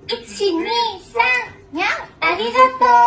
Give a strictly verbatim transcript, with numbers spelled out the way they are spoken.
いち、に、さん、にゃん。ありがとう。